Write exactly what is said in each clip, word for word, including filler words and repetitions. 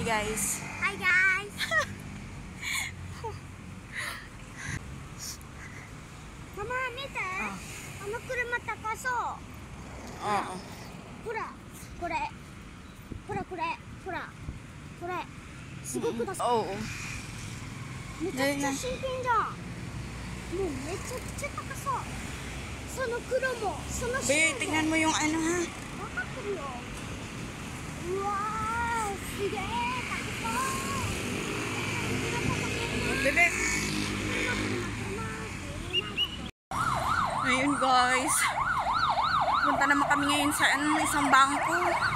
Hi guys. Hi guys. Mama, mite. Ah. あの車高そう。 Oo. ほら、これ。ほらこれ、ほら。これ。すごくだ。 Oo. めちゃくちゃ新品じゃん。もうめちゃくちゃ高そう。その黒も、その白も。 Be, tingnan mo yung ano ha. わかってるよ。うわー、すげー、高そう。 Bebe. Ayun guys. Punta naman kami ngayon sa ano, isang bangko.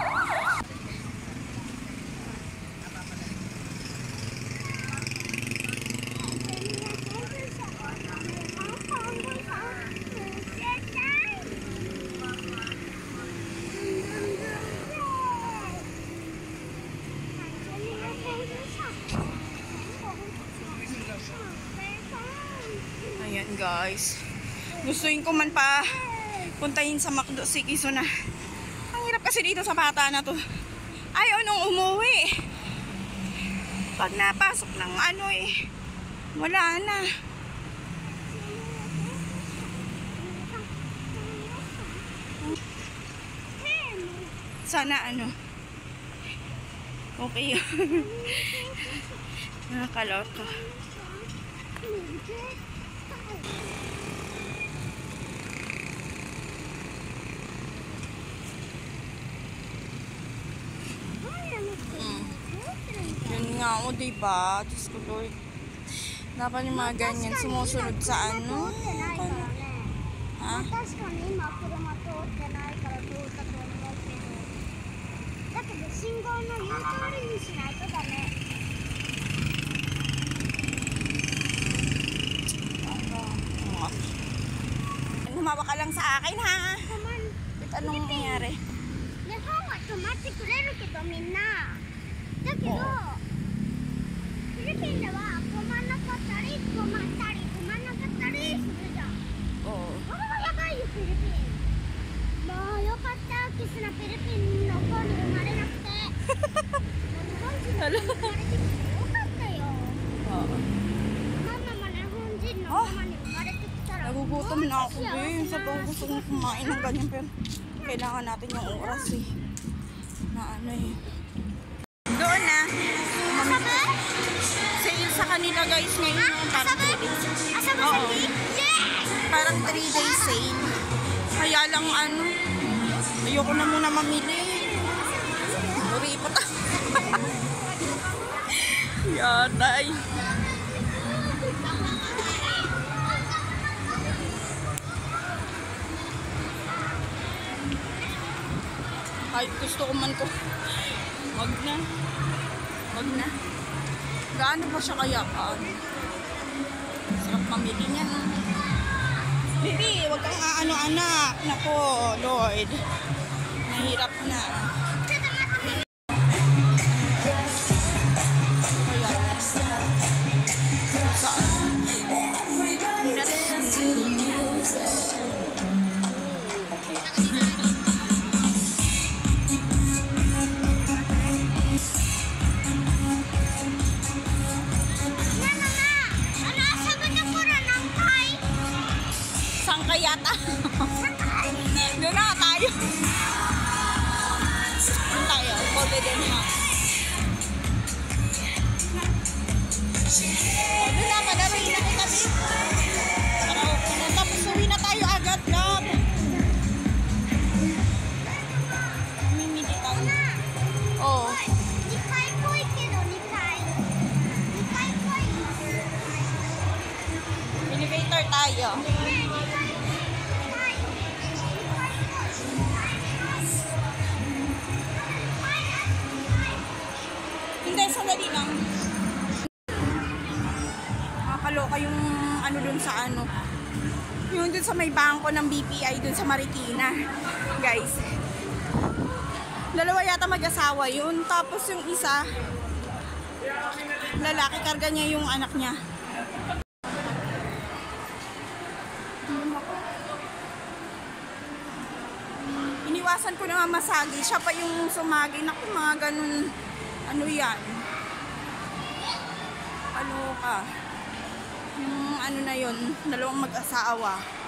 Ayan guys. Gustuin ko man pa puntahin sa McDo si Kiso na. Ang hirap kasi dito sa bata na to. Ayaw nung umuwi. Pag napasok ng ano eh, wala na. Sana ano, okay yun. Nakakalota. Yun nga o, diba? Diyos ko Lord. Dapat yung mga ganyan sumusunod sa ano. Ha? 確かに今車通ってないから通ったと思うけど、だけど信号の言う通りにしないとダメ。 Humawa ka lang sa akin ha. たまに Ba't anong nangyari? 日本は止まってくれるけどみんな。だけど、フィリピンでは止まんなかったり止まったり止まんなかったりするじゃん。 Oo. ああ、やばいよフィリピン。もうよかったキスなフィリピンの子に生まれなくて。日本人の子に生まれてきてよかったよ。 Oo. ママも日本人のママに生まれてきたら。 Nagugutom na ako eh. Sa bang gusto kong kumain ng ganyan pero kailangan natin yung oras eh. Na ano eh. Doon na. Asabi? Sale sa kanila guys ngayon yung parang Asabi? three days. Asabi Oo. sa tip? Yeah! Parang three days sale. Kaya lang ano, ayoko na muna mamili. Uripot ako. Yatay. Kahit gusto ko man ko, wag na. Wag na. Gaano pa siya kaya ka? Sarap mamili niya. Bibi, wag kang aano anak. Nako, Lord. Nahirap na. Yata. Doon na tayo. Doon tayo. Golden House. O, doon na. Padarin na kita. Para ako na. Tapos uwi na tayo agad. Love. Mamimili tayo. Oo. Elevator tayo. Hindi, sandali lang. Nakakaloka yung ano dun sa ano. Yung dun sa may bangko ng B P I dun sa Marikina. Guys. Dalawa yata mag-asawa yun. Tapos yung isa, lalaki, karga niya yung anak niya. Iniwasan ko na masagi. Siya pa yung sumagi. Naku, mga ganun. Ano yan? Kaloka. Yung ano na yon, dalawang mag-asawa.